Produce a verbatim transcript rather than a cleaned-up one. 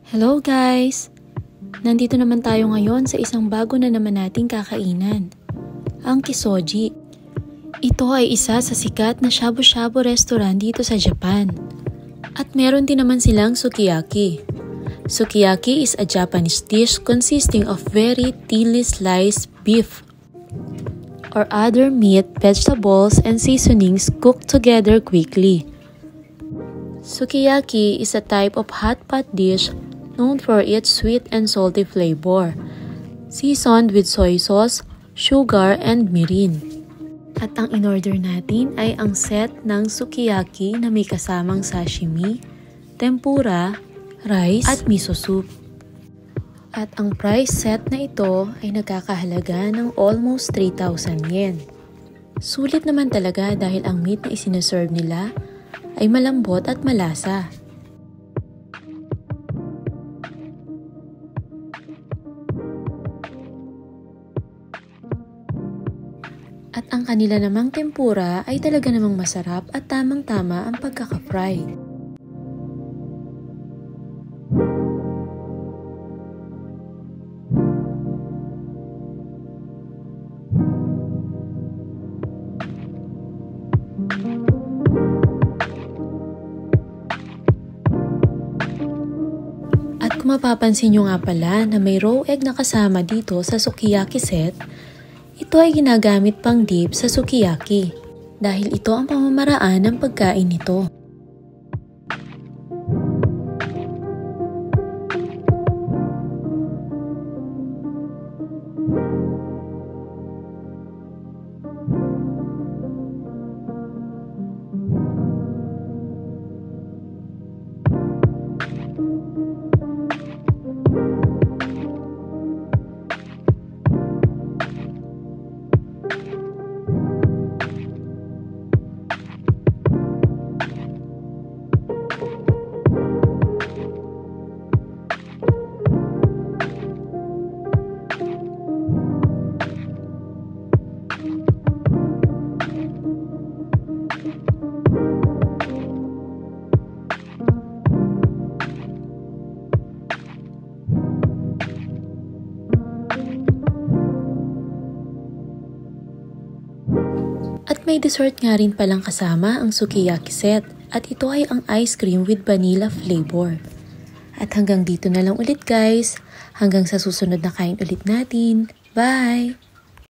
Hello guys! Nandito naman tayo ngayon sa isang bago na naman nating kakainan, ang Kisoji. Ito ay isa sa sikat na shabu-shabu restaurant dito sa Japan. At meron din naman silang sukiyaki. Sukiyaki is a Japanese dish consisting of very thinly sliced beef or other meat, vegetables, and seasonings cooked together quickly. Sukiyaki is a type of hot pot dish known for its sweet and salty flavor, seasoned with soy sauce, sugar, and mirin. At ang in-order natin ay ang set ng sukiyaki na may kasamang sashimi, tempura, rice, at miso soup. At ang price set na ito ay nagkakahalaga ng almost three thousand yen. Sulit naman talaga dahil ang meat na isinaserve nila ay malambot at malasa. At ang kanila namang tempura ay talaga namang masarap at tamang-tama ang pagkaka-fry. At kung mapapansin nyo nga pala na may raw egg na kasama dito sa sukiyaki set, ito ay ginagamit pang dip sa sukiyaki dahil ito ang pamamaraan ng pagkain nito. At may dessert nga rin palang kasama ang sukiyaki set at ito ay ang ice cream with vanilla flavor. At hanggang dito na lang ulit guys, hanggang sa susunod na kain ulit natin. Bye!